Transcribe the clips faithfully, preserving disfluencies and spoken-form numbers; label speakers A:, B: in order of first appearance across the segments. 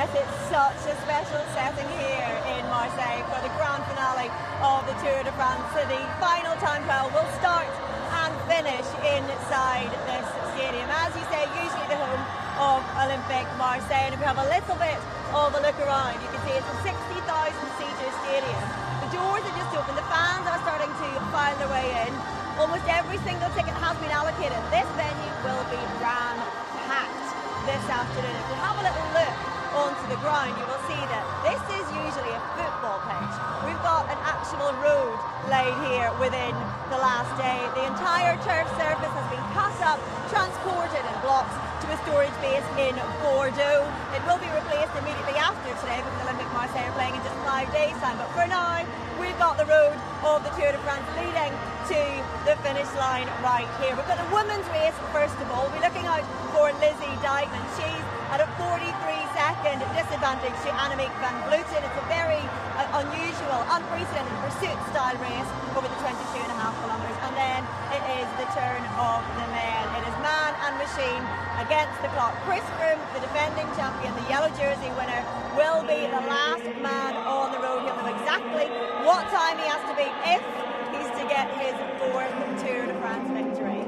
A: Yes, it's such a special setting here in Marseille for the grand finale of the Tour de France. So the final time trial will start and finish inside this stadium. As you say, usually the home of Olympique Marseille. And if we have a little bit of a look around, you can see it's a sixty thousand seater stadium. The doors are just open, the fans are starting to file their way in. Almost every single ticket has been allocated. This venue will be ram-packed this afternoon. If we have a little look onto the ground, you will see that this is usually a football pitch. We've got an actual road laid here within the last day. The entire turf surface has been cut up, transported in blocks to a storage base in Bordeaux. It will be replaced immediately after today because Olympique Marseille are playing in just five days' time. But for now, we've got the road of the Tour de France leading to the finish line right here. We've got the women's race first of all. We're looking out for Lizzie Deignan. She's at a forty-three second disadvantage to Annemiek van Vleuten. It's a very uh, unusual, unprecedented pursuit style race over the twenty-two and a half kilometres. And then it is the turn of the men. It is man and machine against the clock. Chris Froome, the defending champion, the yellow jersey winner, will be the last man on the road. He'll know exactly what time he has to be if he's to get his fourth Tour de France victory.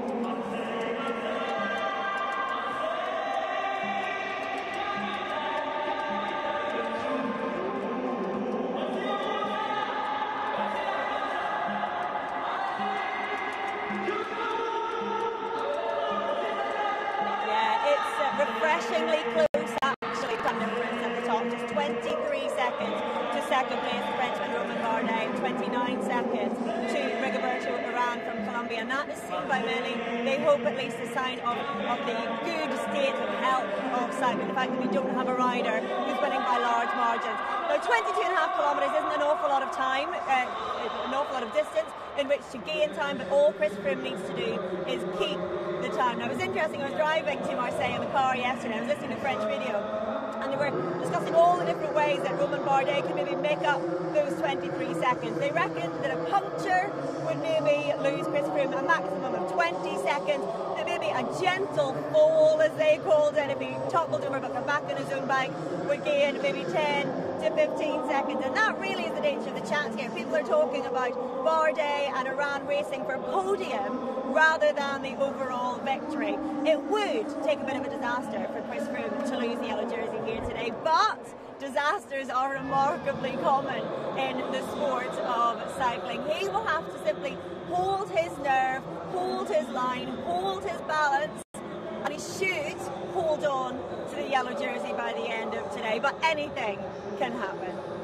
A: Refreshingly close, actually, time difference at the top, just twenty-three seconds to second place, the Frenchman Romain Bardet, twenty-nine seconds to Rigoberto Urán from Colombia, and that is seen by many. They hope at least a sign of, of the good state of health of cycling, the fact that we don't have a rider who's winning by large margins. Now, twenty-two and a half kilometres isn't an awful lot of time, uh, an awful lot of distance in which to gain time, but all Chris Froome needs to do is keep the time. Now, it was interesting, I was driving to Marseille in the car yesterday, I was listening to French radio, and they were discussing all the different ways that Romain Bardet could maybe make up those twenty-three seconds. They reckoned that a puncture would maybe lose Chris Froome a maximum of twenty seconds, that maybe a gentle fall, as they called it, if he toppled over but got back on his own bike, would gain maybe ten to fifteen seconds, and that really is the nature of the chance here. People are talking about Bardet and Urán racing for podium rather than the overall victory. It would take a bit of a disaster for Chris Froome to lose the yellow jersey here today, but disasters are remarkably common in the sport of cycling. He will have to simply hold his nerve, hold his line, hold his balance, and he should hold on to the yellow jersey by the end of today, but anything can happen.